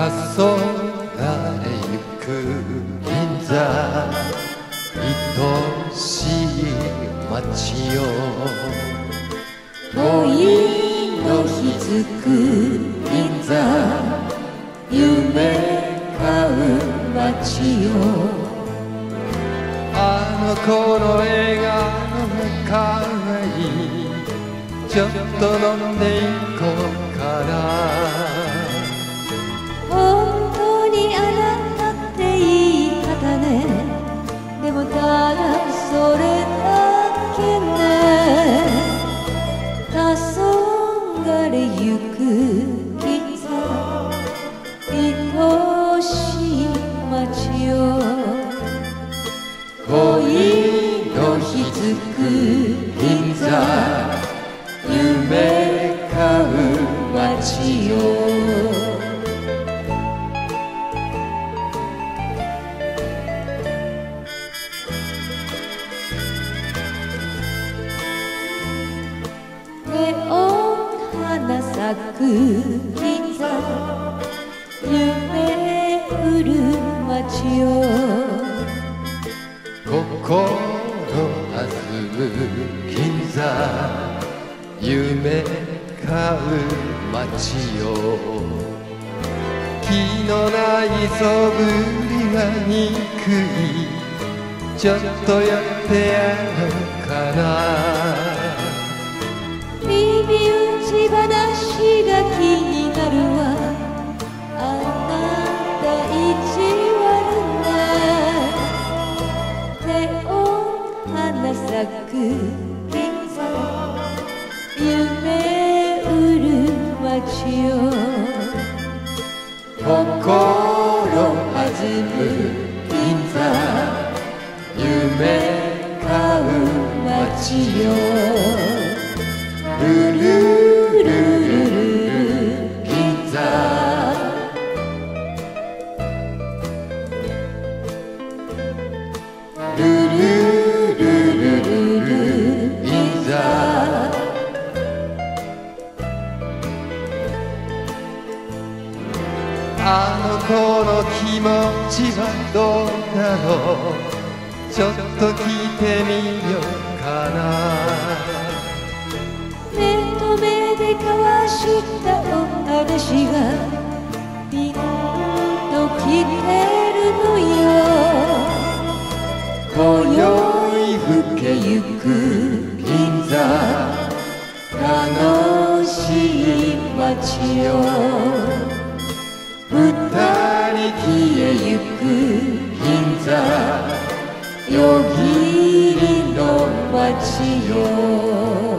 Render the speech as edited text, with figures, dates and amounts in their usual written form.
れゆく銀座、愛しい街よ。 恋のひづく銀座、夢買う街よ。 あの子の笑顔がかわいい、ちょっと飲んでいこうかな。 本当にあなたっていい方ね。でもただそれだけね。黄昏ゆく銀座、愛しい街よ。恋のひづく銀座、夢買う街よ。ネオン花咲く銀座、夢売る街よ。 心弾む銀座、夢買う街よ。気のない素振りが憎い、ちょっとやってやろうかな。 耳打ち話が気になるわ。あなた意地悪ね。ネオン花咲く銀座、夢売る街よ。 心弾む銀座、夢買う街よ。ルルルルル銀座、ルルルルル銀座。あの子の気持ちはどうだろう、ちょっと聞いてみようかな。 目と目で交わしたお話がピンときてるのよ。 今宵更けゆく銀座、楽しい街よ。二人消えゆく銀座、夜霧の街よ。